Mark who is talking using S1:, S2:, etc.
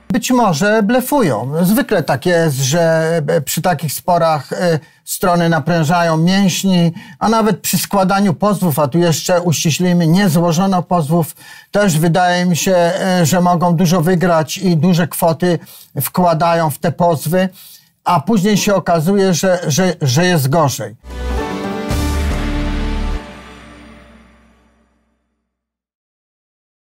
S1: Być może blefują. Zwykle tak jest, że przy takich sporach strony naprężają mięśni, a nawet przy składaniu pozwów, a tu jeszcze uściślimy, nie złożono pozwów, też wydaje mi się, że mogą dużo wygrać i duże kwoty wkładają w te pozwy, a później się okazuje, że jest gorzej.